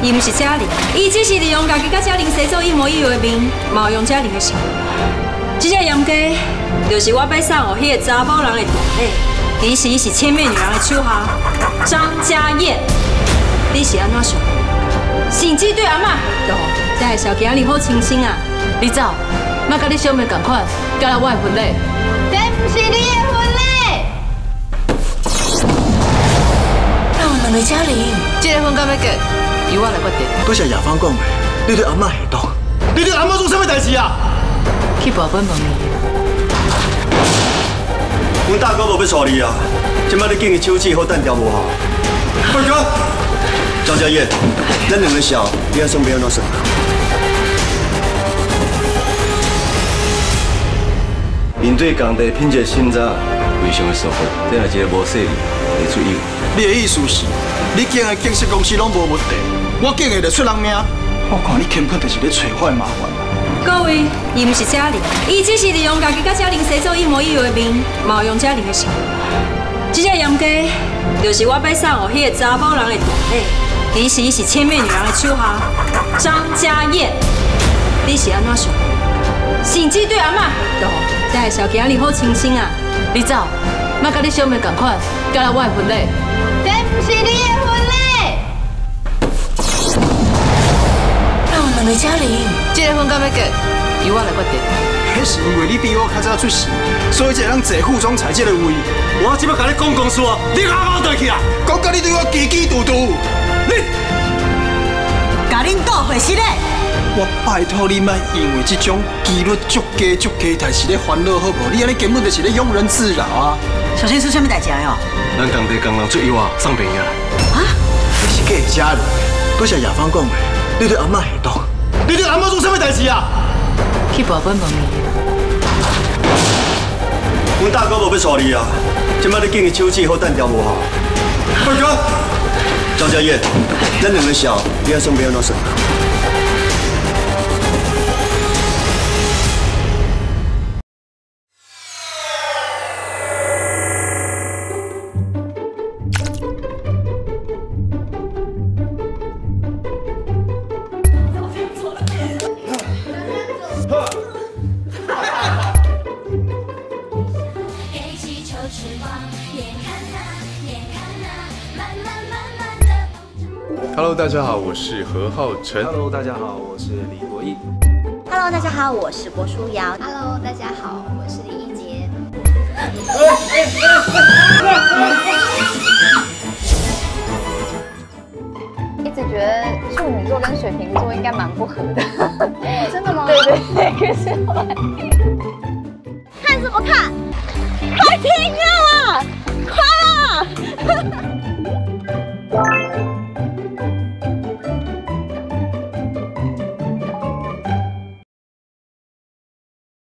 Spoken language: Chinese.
伊毋是嘉玲，伊只是利用家己甲嘉玲生做一模一样的面，冒用嘉玲的姓。这只盐鸡，就是我要送予迄个查某人的大礼，其实是千面女郎的手下张家燕。你是安怎想？甚至对阿嬷下毒，才会小今日好清醒啊！ 你走，莫甲你小妹共款，交来我的婚礼。 这不是你的婚礼。 让我两个嘉玲，这个婚敢要结，由我来决定。 都是亚芳讲的，你对阿嬷下毒，你对阿嬷做啥物代志啊？ 去报本问伊。 阮大哥无要娶你啊！即摆你竟然手指好单调无好。快哥，张家燕，咱两个小，你还算要安怎算？面对工地品质审查，非常的疏忽，这也是一个无势力会出意。你的意思是，你建的建设公司拢无问题，我建的就出人命。我看你根本就是咧找我的麻烦。 各位，伊毋是嘉玲，伊只是利用家己甲嘉玲生做一模一样的面，冒用嘉玲的姓。这只盐鸡，就是我要送予迄个查某人的大礼，其实是千面女郎的手下张家燕。你是安怎想？甚至对阿嬷下毒，才会小今日好清醒啊！ 你走，莫甲你小妹共款，交来我的婚礼。 这不是你的婚礼。 让我两个嘉玲，这个婚敢要结，由我来决定。 迄是因为你比我较早出世，所以才能坐副总裁这个位。我即摆甲你讲公事啊，你阿狗倒去啊！讲到你对我叽叽嘟嘟，你甲恁倒回去咧！ 我拜托你莫因为这种纪律足低代志咧烦恼好无？你安尼根本就是咧庸人自扰啊！ 小新出啥物代志哦？ 咱工地工人出意外送病啊！ 啊？ 你是假家人，都是亚芳讲的，你对阿嬷下毒，你对阿嬷做啥物代志啊？ 去报本问伊。 阮大哥无要娶你啊！即摆你竟然手指好单调无好。快哥，张家燕，咱两个小，你还算要安怎算？ Hello， 大家好，我是何浩晨。 Hello， 大家好，我是李国毅。 Hello， 大家好，我是郭书瑶。Hello， 大家好，我是李一杰。一直觉得处女座跟水瓶座应该蛮不合的。真的吗？对对对，可是后来。